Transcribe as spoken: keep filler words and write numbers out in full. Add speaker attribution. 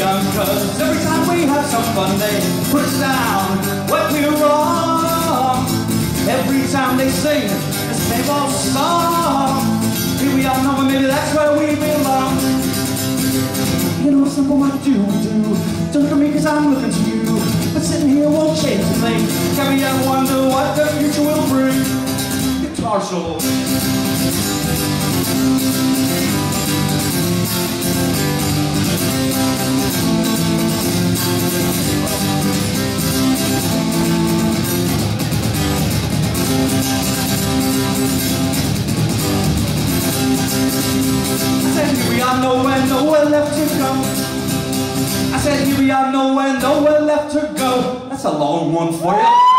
Speaker 1: young, cause every time we have some fun they put us down when we're wrong. Every time they sing the same old song, here we are, no, maybe that's where we belong. You know, simple what do we do? Don't look at me cause I'm looking to you, but sitting here won't change a thing. Can we ever wonder what the future will bring? Guitar solo. I said here we are, nowhere, nowhere left to go. I said here we are, nowhere, nowhere left to go. That's a long one for you.